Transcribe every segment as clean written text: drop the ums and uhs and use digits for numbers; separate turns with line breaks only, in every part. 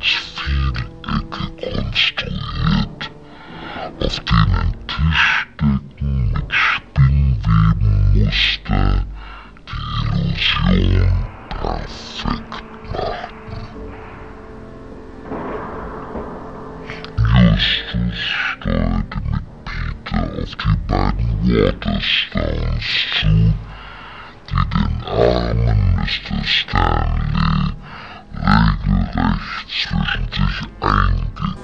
konstruiert, auf denen Tischdecken mit Spinnwebenmuster die Illusion perfekt machten. Justus steuerte mit Peter auf die beiden Waterstones zu, die den armen Mr. Stanley regelrecht zwischen sich eingingen.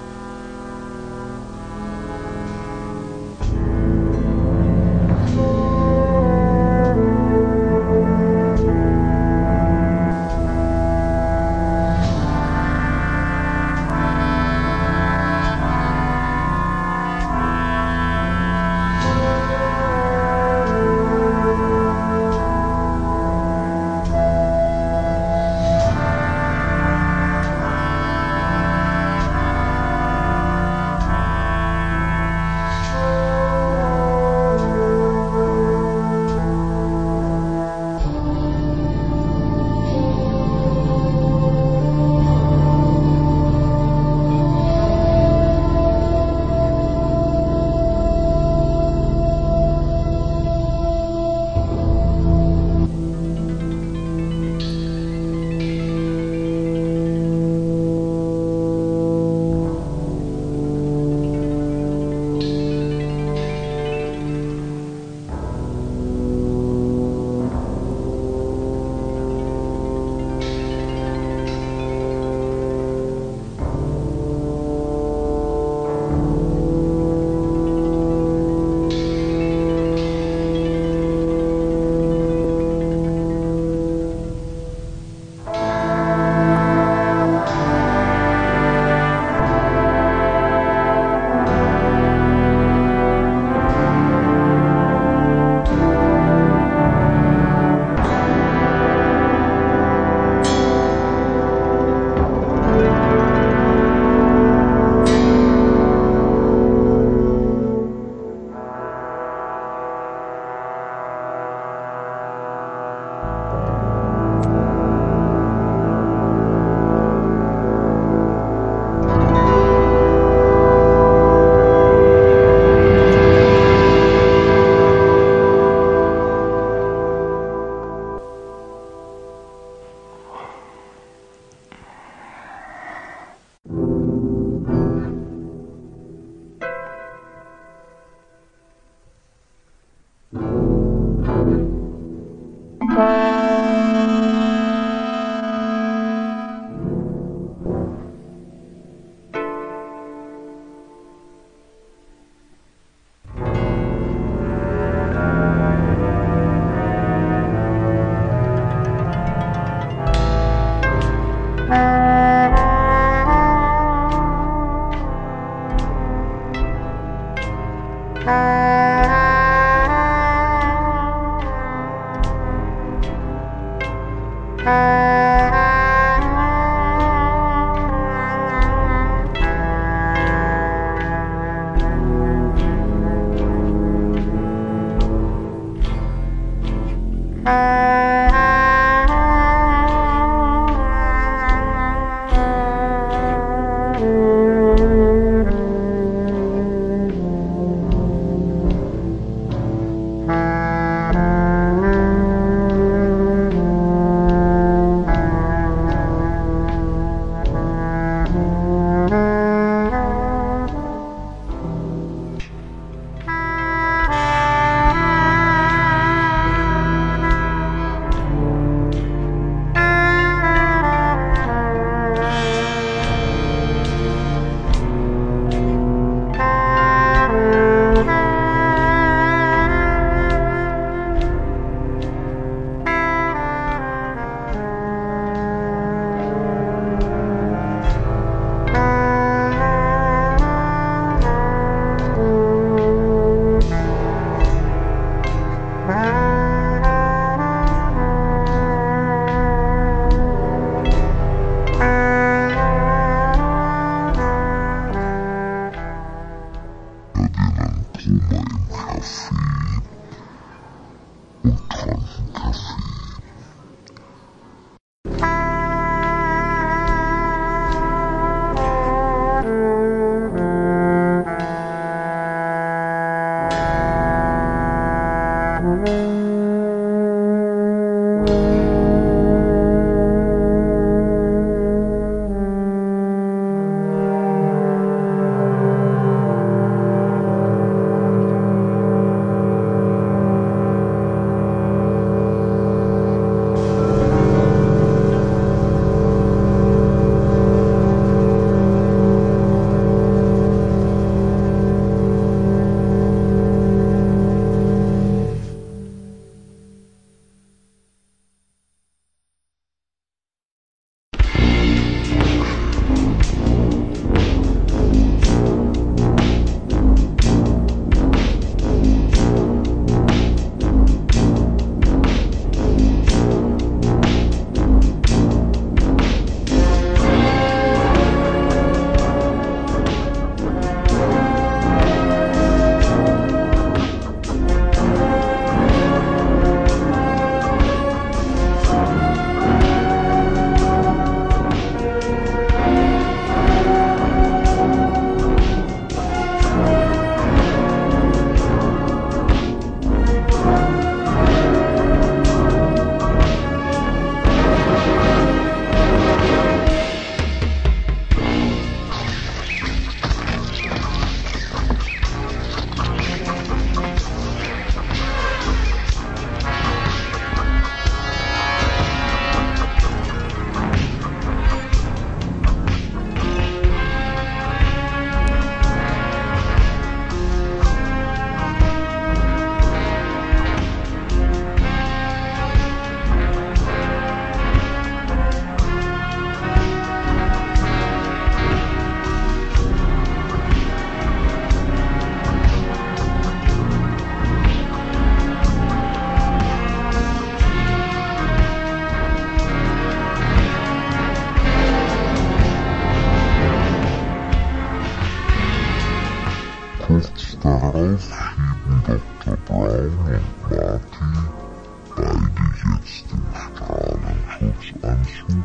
schieben Dr. Brown und Marty, beide jetzt im Strahlenschutzanzug,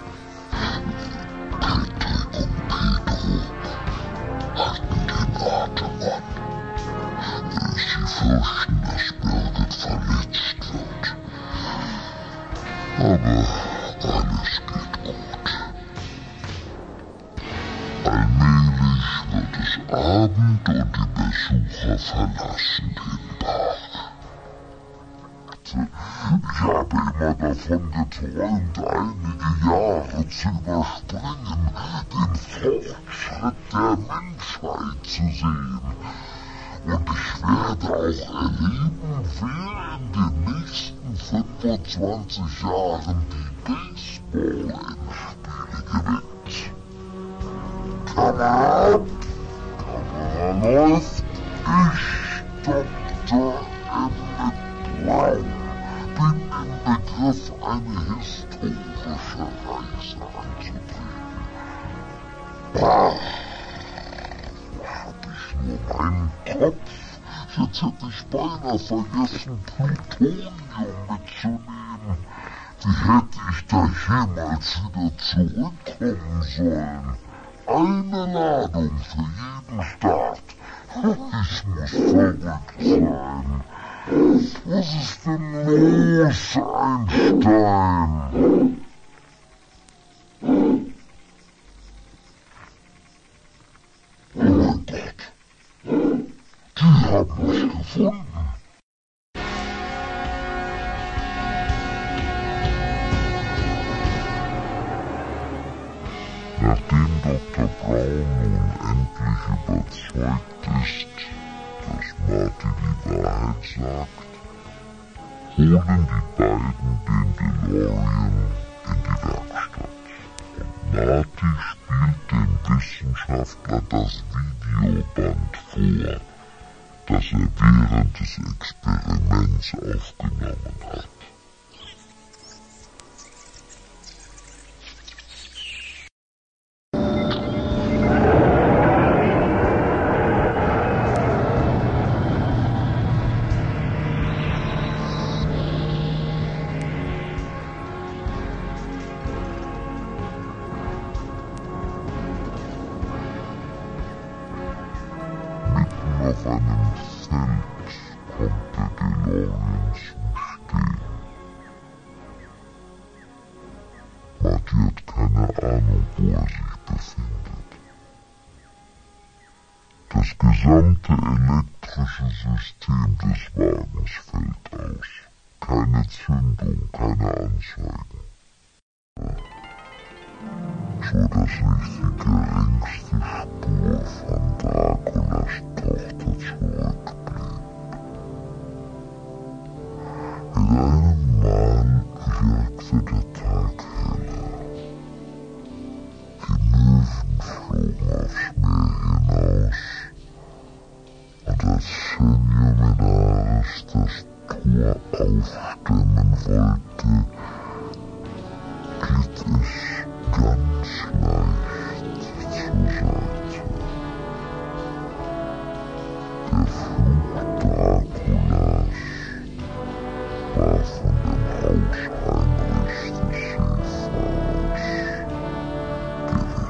Patrick und Pedro halten den Atem an. Sie fürchten, dass Birgit verletzt wird. Aber alles geht gut. Allmählich wird es Abend und die Besucher verlassen den Park. Ich habe immer davon geträumt, einige Jahre zu überspringen, den Fortschritt der Menschheit zu sehen. Und ich werde auch erleben, wer in den nächsten 25 Jahren die Baseball-Endspiele gewinnt. Kamera läuft. Ich, Dr. Emmett Brown, bin im Begriff, eine historische Reise anzutreten. Nur meinen Kopf. Jetzt hätte ich beinahe vergessen, Plutonium mitzunehmen. Wie hätte ich da jemals wieder zurückkommen sollen? Eine Ladung für jeden Start. Ich muss verrückt sein. Was ist denn los, Einstein? Oh mein Gott. Die haben mich gefunden. Nachdem Dr. Brown nun endlich überzeugt ist, dass Marty die Wahrheit sagt, holen die beiden den DeLorean in die Werkstatt. Und Marty spielt dem Wissenschaftler das Videoband vor, das er während des Experiments aufgenommen hat. Auf einem Feld kommt der DeLorean zum Stehen. Marty hat keine Ahnung, wo er sich befindet. Das gesamte elektrische System des Wagens fällt aus. Keine Zündung, keine Anzeigen. So dass nicht die geringste Spur von Draculas Tochter zurückblieb. Mit einem Mal wirkte der Tag heller. Die Möwen flogen aufs Meer hinaus, und als Seniominaris das Tor aufstemmen wollte, glitt es ganz leicht zur Seite. Der Fluch Draculas war von dem Haus Heinrichs des Seefahrers gewichen.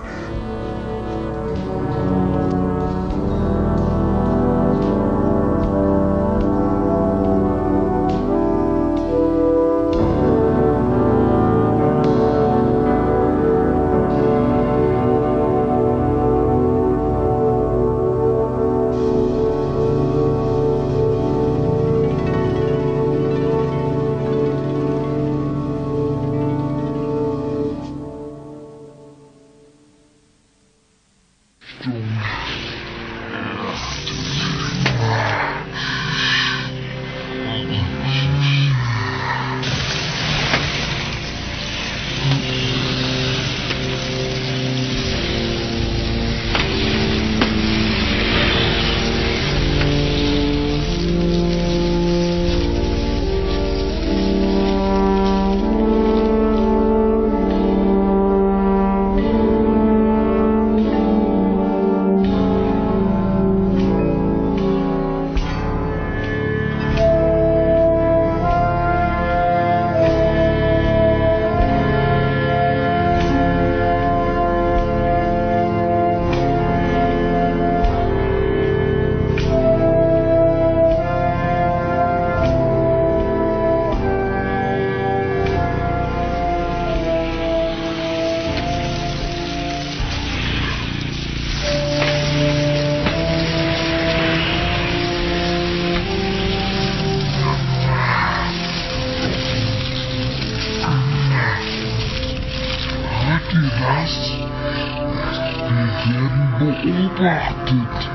ihr das? Wir werden beobachtet.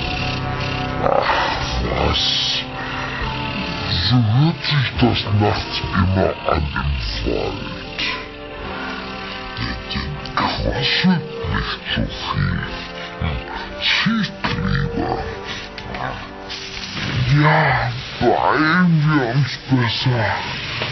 Ach, was? So hört sich das nachts immer an im Wald. Quasselt nicht so viel. Zieht lieber. Ja, beeilen wir uns besser.